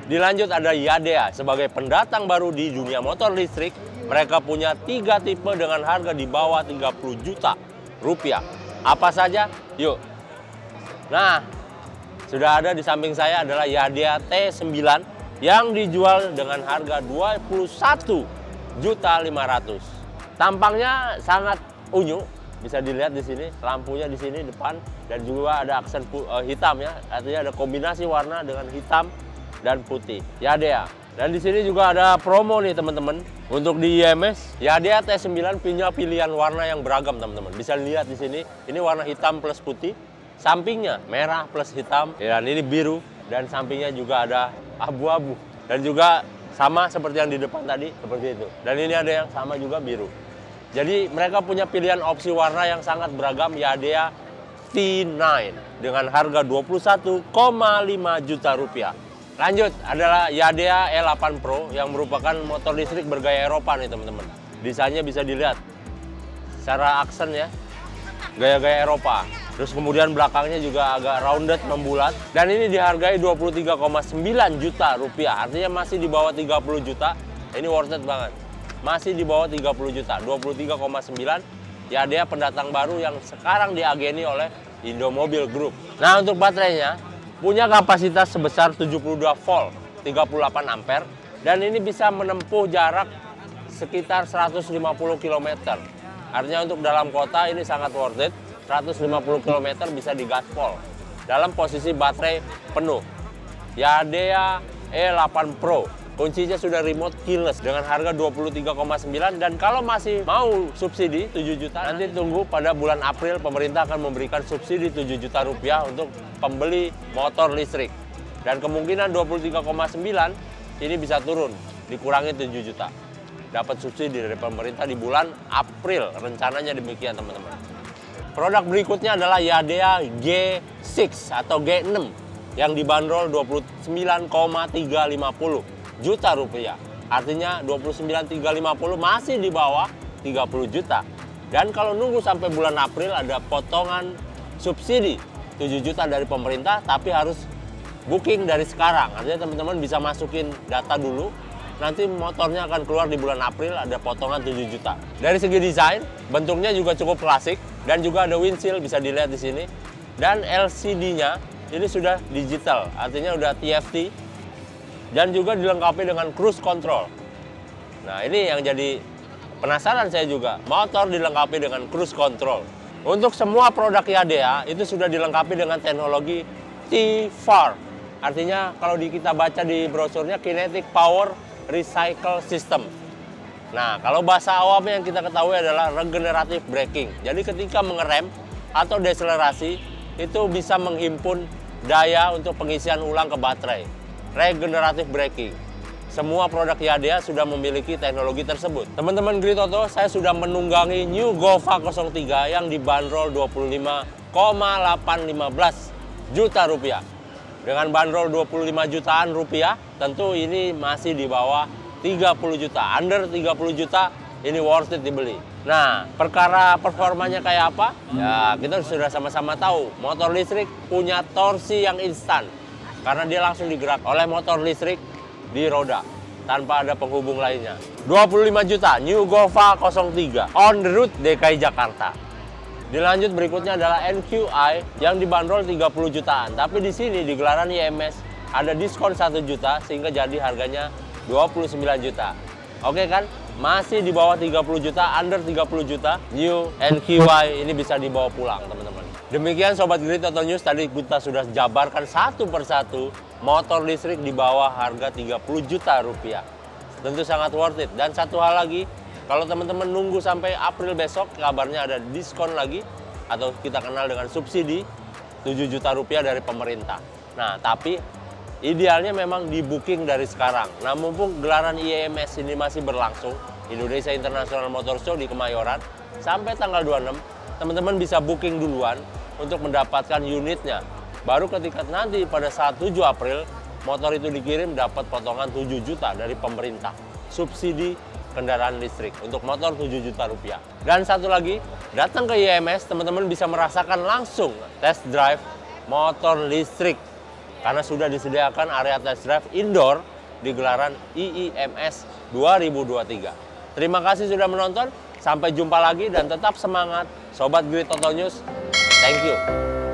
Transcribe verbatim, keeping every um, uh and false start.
Dilanjut ada Yadea sebagai pendatang baru di dunia motor listrik. Mereka punya tiga tipe dengan harga di bawah tiga puluh juta rupiah. Apa saja? Yuk. Nah, sudah ada di samping saya adalah Yadea T sembilan yang dijual dengan harga dua puluh satu juta lima ratus ribu. Tampangnya sangat unyu, bisa dilihat di sini, lampunya di sini depan dan juga ada aksen uh, hitam ya, artinya ada kombinasi warna dengan hitam dan putih. Yadea. Dan di sini juga ada promo nih teman-teman. Untuk di I M S, Yadea T sembilan punya pilihan warna yang beragam teman-teman. Bisa lihat di sini, ini warna hitam plus putih, sampingnya merah plus hitam, dan ini biru, dan sampingnya juga ada abu-abu. Dan juga sama seperti yang di depan tadi, seperti itu. Dan ini ada yang sama juga biru. Jadi mereka punya pilihan opsi warna yang sangat beragam, Yadea T sembilan dengan harga dua puluh satu koma lima juta rupiah. Lanjut adalah Yadea E delapan Pro yang merupakan motor listrik bergaya Eropa nih teman-teman. Desainnya bisa dilihat secara aksen ya, gaya-gaya Eropa. Terus kemudian belakangnya juga agak rounded, membulat. Dan ini dihargai dua puluh tiga koma sembilan juta rupiah, artinya masih di bawah tiga puluh juta. Ini worth it banget. Masih di bawah tiga puluh juta, dua puluh tiga koma sembilan. Yadea pendatang baru yang sekarang diageni oleh Indomobil Group. Nah, untuk baterainya punya kapasitas sebesar tujuh puluh dua volt, tiga puluh delapan ampere, dan ini bisa menempuh jarak sekitar seratus lima puluh kilometer. Artinya untuk dalam kota ini sangat worth it. seratus lima puluh kilometer bisa digaspol dalam posisi baterai penuh. Yadea E delapan Pro kuncinya sudah remote keyless dengan harga dua puluh tiga koma sembilan, dan kalau masih mau subsidi tujuh juta, nanti tunggu pada bulan April pemerintah akan memberikan subsidi tujuh juta rupiah untuk pembeli motor listrik. Dan kemungkinan dua puluh tiga koma sembilan ini bisa turun, dikurangi tujuh juta. Dapat subsidi dari pemerintah di bulan April, rencananya demikian teman-teman. Produk berikutnya adalah Yadea G enam atau G enam yang dibanderol dua puluh sembilan koma tiga lima nol juta rupiah. Artinya dua puluh sembilan koma tiga lima nol masih di bawah tiga puluh juta. Dan kalau nunggu sampai bulan April ada potongan subsidi tujuh juta dari pemerintah, tapi harus booking dari sekarang. Artinya teman-teman bisa masukin data dulu. Nanti motornya akan keluar di bulan April, ada potongan tujuh juta. Dari segi desain, bentuknya juga cukup klasik dan juga ada windshield bisa dilihat di sini. Dan L C D-nya ini sudah digital, artinya udah T F T dan juga dilengkapi dengan cruise control. Nah, ini yang jadi penasaran saya juga, motor dilengkapi dengan cruise control. Untuk semua produk Yadea itu sudah dilengkapi dengan teknologi T V A R. Artinya kalau di, kita baca di brosurnya Kinetic Power Recycle System. Nah, kalau bahasa awamnya yang kita ketahui adalah regenerative braking. Jadi ketika mengerem atau deselerasi itu bisa menghimpun daya untuk pengisian ulang ke baterai. Regenerative braking. Semua produk Yadea sudah memiliki teknologi tersebut. Teman-teman Grid Auto, saya sudah menunggangi New Gova nol tiga yang dibanderol dua puluh lima koma delapan lima belas juta rupiah. Dengan bandrol dua puluh lima jutaan rupiah, tentu ini masih di bawah tiga puluh juta. Under tiga puluh juta, ini worth it dibeli. Nah, perkara performanya kayak apa? Ya, kita sudah sama-sama tahu. Motor listrik punya torsi yang instan. Karena dia langsung digerak oleh motor listrik di roda, tanpa ada penghubung lainnya. dua puluh lima juta, New Gova nol tiga, on the road D K I Jakarta. Dilanjut berikutnya adalah N Q I yang dibanderol tiga puluh jutaan. Tapi di sini di gelaran I M S ada diskon satu juta sehingga jadi harganya dua puluh sembilan juta. Oke kan? Masih di bawah tiga puluh juta, under tiga puluh juta. New N Q I ini bisa dibawa pulang, teman-teman. Demikian Sobat Grid Auto News, tadi kita sudah jabarkan satu persatu motor listrik di bawah harga tiga puluh juta rupiah. Tentu sangat worth it. Dan satu hal lagi, kalau teman-teman nunggu sampai April besok, kabarnya ada diskon lagi, atau kita kenal dengan subsidi, tujuh juta rupiah dari pemerintah. Nah, tapi idealnya memang di booking dari sekarang. Nah, mumpung gelaran I M S ini masih berlangsung, Indonesia International Motor Show di Kemayoran, sampai tanggal dua puluh enam, teman-teman bisa booking duluan untuk mendapatkan unitnya. Baru ketika nanti pada saat tujuh April, motor itu dikirim dapat potongan tujuh juta dari pemerintah. Subsidi kendaraan listrik untuk motor tujuh juta rupiah. Dan satu lagi, datang ke I M S, teman-teman bisa merasakan langsung test drive motor listrik karena sudah disediakan area test drive indoor di gelaran I I M S dua ribu dua puluh tiga. Terima kasih sudah menonton, sampai jumpa lagi dan tetap semangat Sobat Great Auto News. Thank you.